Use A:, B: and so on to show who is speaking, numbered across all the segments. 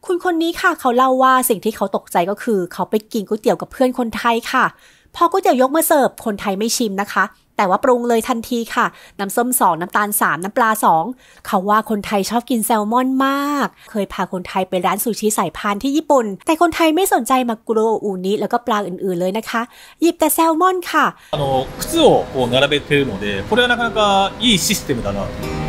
A: คุณคนนี้ค่ะเขาเล่าว่าสิ่งที่เขาตกใจก็คือเขาไปกินก๋วยเตี๋ยวกับเพื่อนคนไทยค่ะพอก๋วยเตี๋ยวยกมาเสิร์ฟคนไทยไม่ชิมนะคะแต่ว่าปรุงเลยทันทีค่ะน้ำส้ม2น้ำตาล3น้ำปลา2เขาว่าคนไทยชอบกินแซลมอนมากเคยพาคนไทยไปร้านซูชิสายพานที่ญี่ปุ่นแต่คนไทยไม่สนใจมากุโรอูนิแล้วก็ปลาอื่นๆเลยนะคะหยิบแต่แซลมอนค่ะ
B: 靴をこう並べているのでこれはなかなかいいシステムだな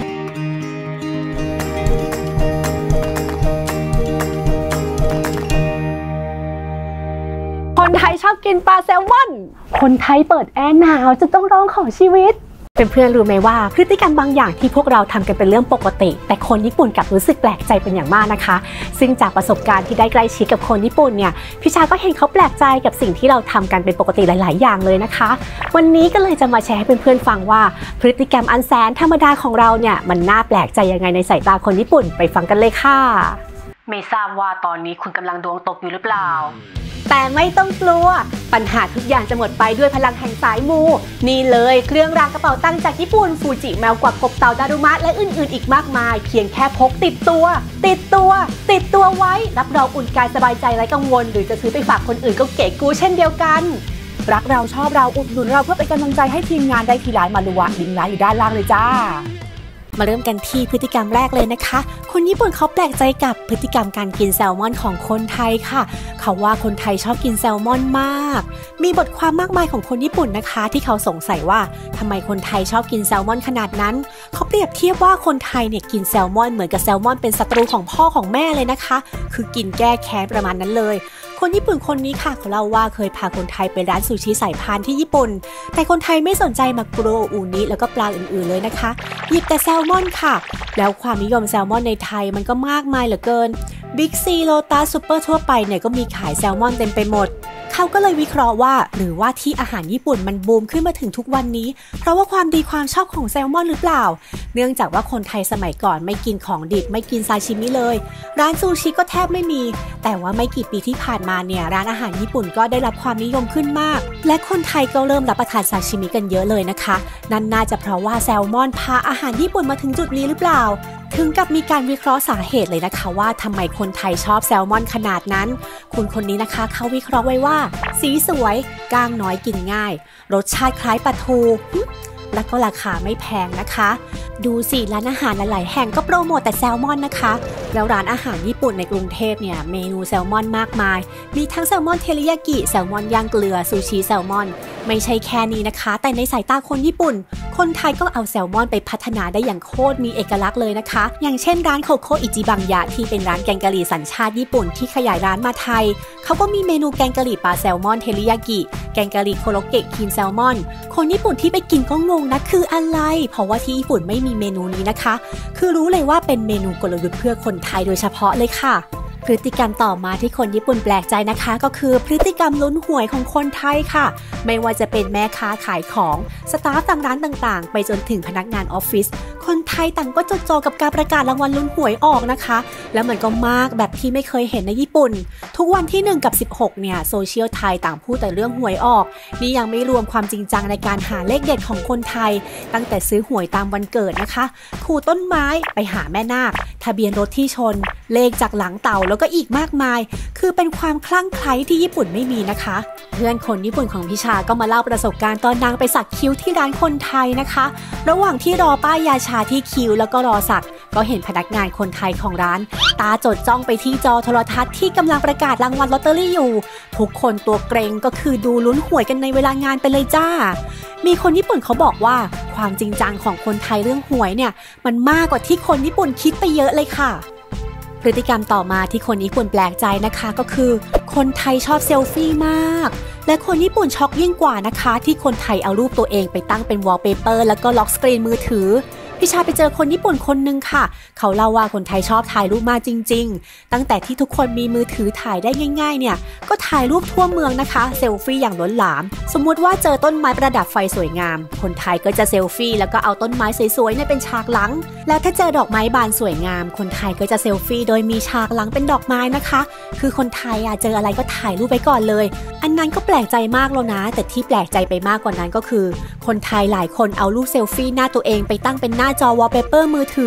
A: คนไทยชอบกินปลาแซลมอนคนไทยเปิดแอร์หนาวจะต้องร้องของชีวิตเพื่อนๆรู้ไหมว่าพฤติกรรมบางอย่างที่พวกเราทำกันเป็นเรื่องปกติแต่คนญี่ปุ่นกลับรู้สึกแปลกใจเป็นอย่างมากนะคะซึ่งจากประสบการณ์ที่ได้ใกล้ชิดกับคนญี่ปุ่นเนี่ยพี่ชาก็เห็นเขาแปลกใจกับสิ่งที่เราทำกันเป็นปกติหลายๆอย่างเลยนะคะวันนี้ก็เลยจะมาแชร์ให้เพื่อนๆฟังว่าพฤติกรรมอันแสนธรรมดาของเราเนี่ยมันน่าแปลกใจยังไงในสายตาคนญี่ปุ่นไปฟังกันเลยค่ะไม่ทราบว่าตอนนี้คุณกำลังดวงตกอยู่หรือเปล่าแต่ไม่ต้องกลัวปัญหาทุกอย่างจะหมดไปด้วยพลังแห่งสายมูนี่เลยเครื่องรางกระเป๋าตังค์จากญี่ปุ่นฟูจิแมวกวักกบเต่าดารุมะและอื่นๆอีกมากมายเพียงแค่พกติดตัวไว้รับรองอุ่นกายสบายใจไร้กังวลหรือจะซื้อไปฝากคนอื่นก็เก๋กูเช่นเดียวกันรักเราชอบเราอุดหนุนเราเพื่อเป็นกำลังใจให้ทีมงานได้ที่ร้านมารุวะลิงก์ร้านอยู่ด้านล่างเลยจ้ามาเริ่มกันที่พฤติกรรมแรกเลยนะคะคนญี่ปุ่นเขาแปลกใจกับพฤติกรรมการกินแซลมอนของคนไทยค่ะเขาว่าคนไทยชอบกินแซลมอนมากมีบทความมากมายของคนญี่ปุ่นนะคะที่เขาสงสัยว่าทำไมคนไทยชอบกินแซลมอนขนาดนั้นเขาเปรียบเทียบว่าคนไทยเนี่ยกินแซลมอนเหมือนกับแซลมอนเป็นศัตรูของพ่อของแม่เลยนะคะคือกินแก้แค้นประมาณนั้นเลยคนญี่ปุ่นคนนี้ค่ะเขาเล่าว่าเคยพาคนไทยไปร้านซูชิสายพานที่ญี่ปุ่นแต่คนไทยไม่สนใจมากุโรอูนิแล้วก็ปลาอื่นๆเลยนะคะหยิบแต่แซลมอนค่ะแล้วความนิยมแซลมอนในไทยมันก็มากมายเหลือเกินบิ๊กซีโลตัสซุปเปอร์ทั่วไปเนี่ยก็มีขายแซลมอนเต็มไปหมดเขาก็เลยวิเคราะห์ว่าหรือว่าที่อาหารญี่ปุ่นมันบูมขึ้นมาถึงทุกวันนี้เพราะว่าความดีความชอบของแซลมอนหรือเปล่าเนื่องจากว่าคนไทยสมัยก่อนไม่กินของดิบไม่กินซาชิมิเลยร้านซูชิก็แทบไม่มีแต่ว่าไม่กี่ปีที่ผ่านมาเนี่ยร้านอาหารญี่ปุ่นก็ได้รับความนิยมขึ้นมากและคนไทยก็เริ่มรับประทานซาชิมิกันเยอะเลยนะคะนั่นน่าจะเพราะว่าแซลมอนพาอาหารญี่ปุ่นมาถึงจุดนี้หรือเปล่าถึงกับมีการวิเคราะห์สาเหตุเลยนะคะว่าทำไมคนไทยชอบแซลมอนขนาดนั้นคุณคนนี้นะคะเขาวิเคราะห์ไว้ว่าสีสวยก้างน้อยกินง่ายรสชาติคล้ายปลาทูและก็ราคาไม่แพงนะคะดูสิร้านอาหารหลายๆแห่งก็โปรโมทแต่แซลมอนนะคะแล้วร้านอาหารญี่ปุ่นในกรุงเทพเนี่ยเมนูแซลมอนมากมายมีทั้งแซลมอนเทริยากิแซลมอนย่างเกลือซูชิแซลมอนไม่ใช่แค่นี้นะคะแต่ในสายตาคนญี่ปุ่นคนไทยก็เอาแซลมอนไปพัฒนาได้อย่างโคตรมีเอกลักษณ์เลยนะคะอย่างเช่นร้านโคโค่อิจิบังยะที่เป็นร้านแกงกะหรี่สัญชาติญี่ปุ่นที่ขยายร้านมาไทยเขาก็มีเมนูแกงกะหรี่ปลาแซลมอนเทริยากิแกงกะหรี่โคโรเกะครีมแซลมอนคนญี่ปุ่นที่ไปกินก็งงนะคืออะไรเพราะว่าที่ญี่ปุ่นไม่มีเมนูนี้นะคะคือรู้เลยว่าเป็นเมนูกลยุทธ์เพื่อคนไทยโดยเฉพาะเลยค่ะพฤติกรรมต่อมาที่คนญี่ปุ่นแปลกใจนะคะก็คือพฤติกรรมลุ้นหวยของคนไทยค่ะไม่ว่าจะเป็นแม่ค้าขายของสตาฟตามร้านต่างๆไปจนถึงพนักงานออฟฟิศคนไทยต่างก็จดจ่อกับการประกาศรางวัลลุ้นหวยออกนะคะแล้วมันก็มากแบบที่ไม่เคยเห็นในญี่ปุ่นทุกวันที่1กับ16เนี่ยโซเชียลไทยต่างพูดแต่เรื่องหวยออกนี่ยังไม่รวมความจริงจังในการหาเลขเด็ดของคนไทยตั้งแต่ซื้อหวยตามวันเกิดนะคะขูดต้นไม้ไปหาแม่นาคทะเบียนรถที่ชนเลขจากหลังเต่าแล้วก็อีกมากมายคือเป็นความคลั่งไคล้ที่ญี่ปุ่นไม่มีนะคะเพื่อนคนญี่ปุ่นของพิชาก็มาเล่าประสบการณ์ตอนนางไปสักคิ้วที่ร้านคนไทยนะคะระหว่างที่รอป้ายยาชาที่คิ้วแล้วก็รอสักก็เห็นพนักงานคนไทยของร้านตาจดจ้องไปที่จอโทรทัศน์ที่กำลังประกาศรางวัลลอตเตอรี่อยู่ทุกคนตัวเกรงก็คือดูลุ้นหวยกันในเวลางานไปเลยจ้ามีคนญี่ปุ่นเขาบอกว่าความจริงจังของคนไทยเรื่องหวยเนี่ยมันมากกว่าที่คนญี่ปุ่นคิดไปเยอะเลยค่ะพฤติกรรมต่อมาที่คนญี่ปุ่นแปลกใจนะคะก็คือคนไทยชอบเซลฟี่มากและคนญี่ปุ่นช็อกยิ่งกว่านะคะที่คนไทยเอารูปตัวเองไปตั้งเป็นวอลเปเปอร์แล้วก็ล็อกสกรีนมือถือพี่ชาไปเจอคนญี่ปุ่นคนนึงค่ะเขาเล่าว่าคนไทยชอบถ่ายรูปมากจริงๆตั้งแต่ที่ทุกคนมีมือถือถ่ายได้ง่ายๆเนี่ยก็ถ่ายรูปทั่วเมืองนะคะเซลฟี่อย่างล้นหลามสมมุติว่าเจอต้นไม้ประดับไฟสวยงามคนไทยก็จะเซลฟี่แล้วก็เอาต้นไม้สวยๆเนี่ยเป็นฉากหลังแล้วถ้าเจอดอกไม้บานสวยงามคนไทยก็จะเซลฟี่โดยมีฉากหลังเป็นดอกไม้นะคะคือคนไทยเจออะไรก็ถ่ายรูปไปก่อนเลยอันนั้นก็แปลกใจมากแล้วนะแต่ที่แปลกใจไปมากกว่านั้นก็คือคนไทยหลายคนเอารูปเซลฟี่หน้าตัวเองไปตั้งเป็นหน้าจอวอลเปเปอร์มือถือ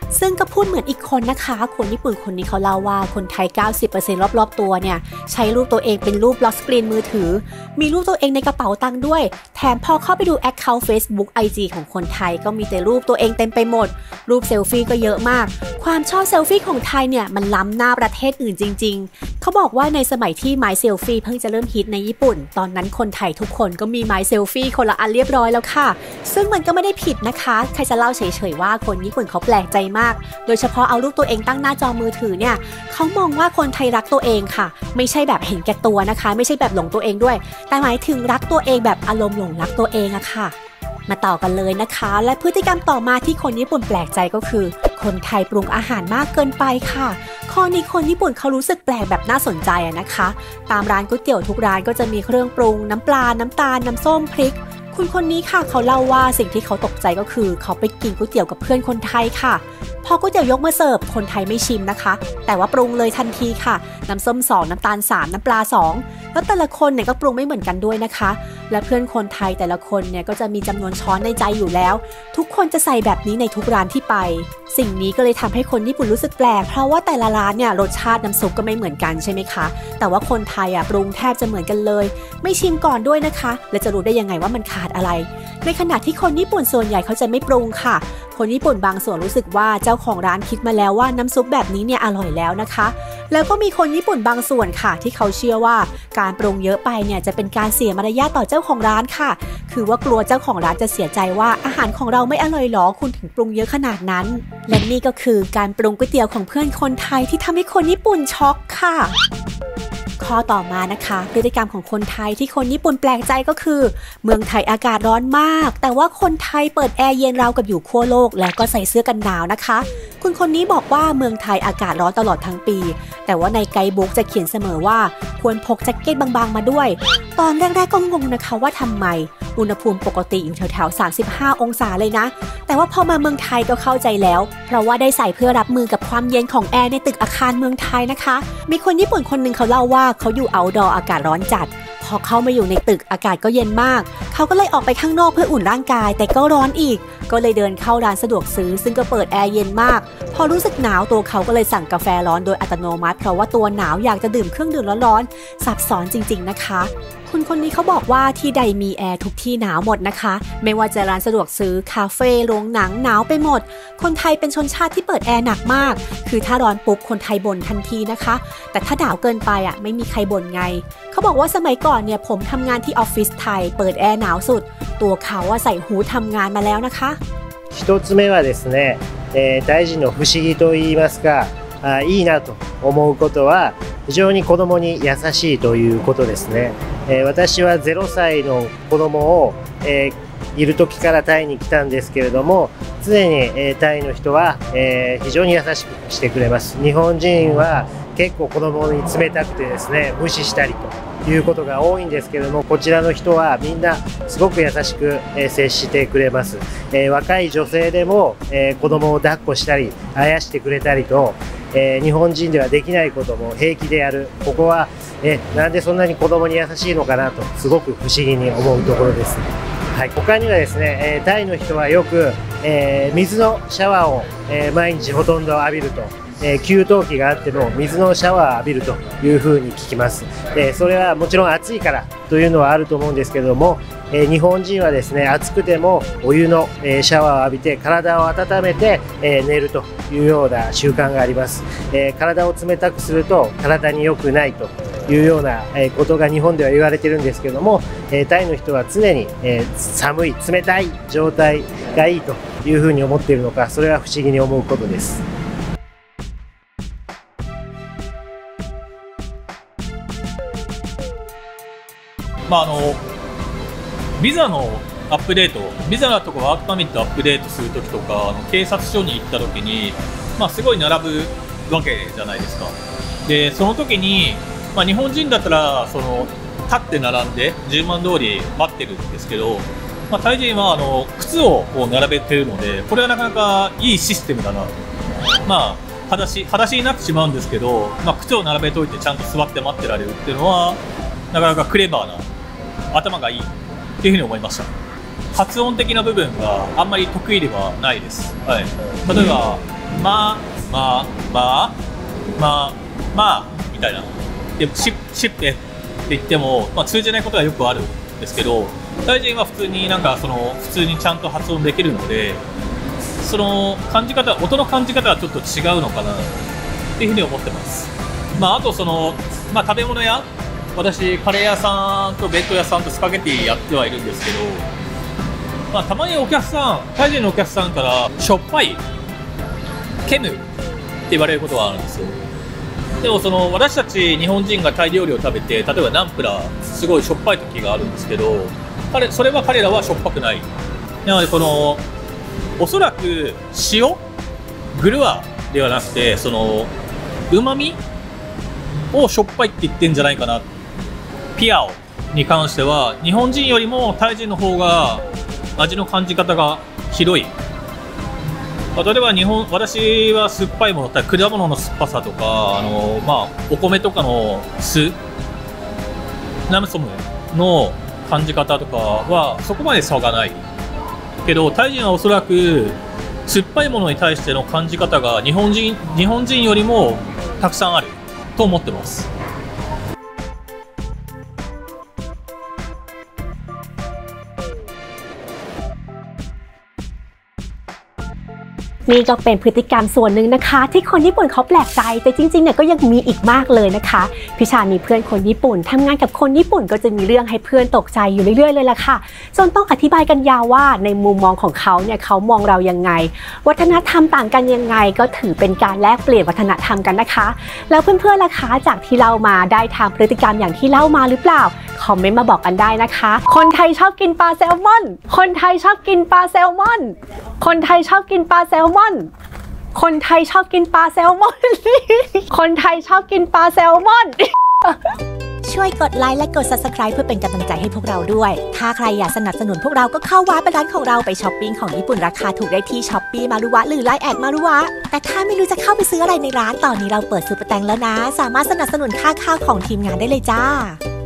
A: ซึ่งก็พูดเหมือนอีกคนนะคะคนญี่ปุ่นคนนี้เขาเล่าว่าคนไทย 90% รอบๆตัวเนี่ยใช้รูปตัวเองเป็นรูปล็อกสกรีนมือถือมีรูปตัวเองในกระเป๋าตังค์ด้วยแถมพอเข้าไปดู Account Facebook IG ของคนไทยก็มีแต่รูปตัวเองเต็มไปหมดรูปเซลฟี่ก็เยอะมากความชอบเซลฟี่ของไทยเนี่ยมันล้ำหน้าประเทศอื่นจริงๆเขาบอกว่าในสมัยที่ไม้เซลฟี่เพิ่งจะเริ่มฮิตในญี่ปุ่นตอนนั้นคนไทยทุกคนก็มีไม้เซลฟี่คนละอันเรียบร้อยแล้วค่ะซึ่งมันก็ไม่ได้ผิดนะคะใครจะเล่าเฉยๆว่าคนญี่ปุ่นเขาแปลกใจมากโดยเฉพาะเอารูปตัวเองตั้งหน้าจอมือถือเนี่ยเขามองว่าคนไทยรักตัวเองค่ะไม่ใช่แบบเห็นแก่ตัวนะคะไม่ใช่แบบหลงตัวเองด้วยแต่หมายถึงรักตัวเองแบบอารมณ์หลงรักตัวเองอะค่ะมาต่อกันเลยนะคะและพฤติกรรมต่อมาที่คนญี่ปุ่นแปลกใจก็คือคนไทยปรุงอาหารมากเกินไปค่ะข้อนี้คนญี่ปุ่นเขารู้สึกแปลกแบบน่าสนใจอะนะคะตามร้านก๋วยเตี๋ยวทุกร้านก็จะมีเครื่องปรุงน้ำปลาน้ำตาลน้ำส้มพริกคุณคนนี้ค่ะเขาเล่าว่าสิ่งที่เขาตกใจก็คือเขาไปกินก๋วยเตี๋ยวกับเพื่อนคนไทยค่ะพอก๋วยเตี๋ยวยกมาเสิร์ฟคนไทยไม่ชิมนะคะแต่ว่าปรุงเลยทันทีค่ะน้ำส้ม2น้ำตาล3น้ำปลา2แล้วแต่ละคนเนี่ยก็ปรุงไม่เหมือนกันด้วยนะคะและเพื่อนคนไทยแต่ละคนเนี่ยก็จะมีจำนวนช้อนในใจอยู่แล้วทุกคนจะใส่แบบนี้ในทุกร้านที่ไปสิ่งนี้ก็เลยทำให้คนญี่ปุ่นรู้สึกแปลกเพราะว่าแต่ละร้านเนี่ยรสชาติน้ำซุปก็ไม่เหมือนกันใช่ไหมคะแต่ว่าคนไทยปรุงแทบจะเหมือนกันเลยไม่ชิมก่อนด้วยนะคะและจะรู้ได้ยังไงว่ามันขาดอะไรในขณะที่คนญี่ปุ่นส่วนใหญ่เขาจะไม่ปรุงค่ะคนญี่ปุ่นบางส่วนรู้สึกว่าเจ้าของร้านคิดมาแล้วว่าน้ำซุปแบบนี้เนี่ยอร่อยแล้วนะคะแล้วก็มีคนญี่ปุ่นบางส่วนค่ะที่เขาเชื่อว่าการปรุงเยอะไปเนี่ยจะเป็นการเสียมารยาทต่อเจ้าของร้านค่ะคือว่ากลัวเจ้าของร้านจะเสียใจว่าอาหารของเราไม่อร่อยหรอคุณถึงปรุงเยอะขนาดนั้นและนี่ก็คือการปรุงก๋วยเตี๋ยวของเพื่อนคนไทยที่ทำให้คนญี่ปุ่นช็อกค่ะข้อต่อมานะคะพฤติกรรมของคนไทยที่คนญี่ปุ่นแปลกใจก็คือเมืองไทยอากาศร้อนมากแต่ว่าคนไทยเปิดแอร์เย็นราวกับอยู่ขั้วโลกแล้วก็ใส่เสื้อกันหนาวนะคะคุณคนนี้บอกว่าเมืองไทยอากาศร้อนตลอดทั้งปีแต่ว่าในไกด์บุ๊กจะเขียนเสมอว่าควรพกแจ็คเก็ตบางๆมาด้วยตอนแรกๆก็งงนะคะว่าทำไมอุณหภูมิปกติอยู่แถวๆ35องศาเลยนะแต่ว่าพอมาเมืองไทยก็เข้าใจแล้วเพราะว่าได้ใส่เพื่อรับมือกับความเย็นของแอร์ในตึกอาคารเมืองไทยนะคะมีคนญี่ปุ่นคนหนึ่งเขาเล่าว่าเขาอยู่เอาท์ดอร์อากาศร้อนจัดพอเข้ามาอยู่ในตึกอากาศก็เย็นมากเขาก็เลยออกไปข้างนอกเพื่ออุ่นร่างกายแต่ก็ร้อนอีกก็เลยเดินเข้าร้านสะดวกซื้อซึ่งก็เปิดแอร์เย็นมากพอรู้สึกหนาวตัวเขาก็เลยสั่งกาแฟร้อนโดยอัตโนมัติเพราะว่าตัวหนาวอยากจะดื่มเครื่องดื่มร้อนๆซับซ้อนจริงๆนะคะคุณคนนี้เขาบอกว่าที่ใดมีแอร์ทุกที่หนาวหมดนะคะไม่ว่าจะร้านสะดวกซื้อคาเฟ่โรงหนังหนาวไปหมดคนไทยเป็นชนชาติที่เปิดแอร์หนักมากคือถ้าร้อนปุ๊บคนไทยบ่นทันทีนะคะแต่ถ้าหนาวเกินไปไม่มีใครบ่นไงเขาบอกว่าสมัยก่อนเนี่ยผมทำงานที่ออฟฟิศไทยเปิดแอร์หนาวสุดตัวเขาใส่หูทำงานมาแล้วนะคะ
C: 一つ目はですね、大臣の不思議と言いますかいいなと思うことは非常に子供に優しいということですね。私は0歳の子供を、いる時からタイに来たんですけれども常に、タイの人は、非常に優しくしてくれます。日本人は結構子供に冷たくてですね無視したりということが多いんですけれどもこちらの人はみんなすごく優しく、接してくれます。若い女性でも、子供を抱っこしたりあやしてくれたりと日本人ではできないことも平気でやるここはなんでそんなに子供に優しいのかなとすごく不思議に思うところです。はい、他にはですね、タイの人はよく、水のシャワーを、毎日ほとんど浴びると、給湯器があっても水のシャワーを浴びるというふうに聞きます。それはもちろん暑いからというのはあると思うんですけれども、日本人はですね暑くてもお湯の、シャワーを浴びて体を温めて、寝るというような習慣があります。体を冷たくすると体に良くないというようなことが日本では言われているんですけどもタイの人は常に寒い冷たい状態がいいというふうに思っているのかそれは不思議に思うことです。
B: ビザのアップデートビザとかワークパミットアップデートするときとか警察署に行ったときに、すごい並ぶわけじゃないですか。でその時に日本人だったら立って並んで順番通り待ってるんですけど、タイ人は靴をこう並べてるのでこれはなかなかいいシステムだなと。裸足になってしまうんですけど、靴を並べておいてちゃんと座って待ってられるっていうのはなかなかクレバーな頭がいいっていうふうに思いました。発音的な部分があんまり得意ではないです。はい、例えばまあまあまあまあまあみたいな。でシッペって言っても、通じないことがよくあるんですけど、タイ人は普通に普通にちゃんと発音できるので、その感じ方、音の感じ方はちょっと違うのかなっていうふうに思ってます。あと食べ物屋、私カレー屋さんと弁当屋さんとスパゲティやってはいるんですけど、たまにタイ人のお客さんからしょっぱいケムって言われることがあるんですよ。でも私たち日本人がタイ料理を食べて、例えばナンプラーすごいしょっぱい時があるんですけど、それは彼らはしょっぱくない。なのでおそらく塩グルアではなくてうまみをしょっぱいって言ってんじゃないかな。ピアオに関しては日本人よりもタイ人の方が味の感じ方が広い。例えば私は酸っぱいもの、果物の酸っぱさとかお米とかの酢ナムソムの感じ方とかはそこまで差がないけど、タイ人はおそらく酸っぱいものに対しての感じ方が日本人よりもたくさんあると思ってます。
A: นี่ก็เป็นพฤติกรรมส่วนหนึ่งนะคะที่คนญี่ปุ่นเขาแปลกใจแต่จริงๆเนี่ยก็ยังมีอีกมากเลยนะคะพี่ชามีเพื่อนคนญี่ปุ่นทำงานกับคนญี่ปุ่นก็จะมีเรื่องให้เพื่อนตกใจอยู่เรื่อยๆเลยล่ะค่ะจนต้องอธิบายกันยาวว่าในมุมมองของเขาเนี่ยเขามองเรายังไงวัฒนธรรมต่างกันยังไงก็ถือเป็นการแลกเปลี่ยนวัฒนธรรมกันนะคะแล้วเพื่อนๆล่ะคะจากที่เล่ามาได้ทำพฤติกรรมอย่างที่เล่ามาหรือเปล่าคอมเมนต์มาบอกกันได้นะคะคนไทยชอบกินปลาแซลมอนคนไทยชอบกินปลาแซลมอนคนไทยชอบกินปลาแซลมอนคนไทยชอบกินปลาแซลมอนคนไทยชอบกินปลาแซลมอนช่วยกดไลค์และกด Subscribe เพื่อเป็นกำลังใจให้พวกเราด้วยถ้าใครอยากสนับสนุนพวกเราก็เข้าว้าไปร้านของเราไปช้อปปิ้งของญี่ปุ่นราคาถูกได้ที่ Shopee มารุวะหรือ LINE แอดมารุวะแต่ถ้าไม่รู้จะเข้าไปซื้ออะไรในร้านตอนนี้เราเปิดซุปเปอร์แตงแล้วนะสามารถสนับสนุนค่าข้าวของทีมงานได้เลยจ้า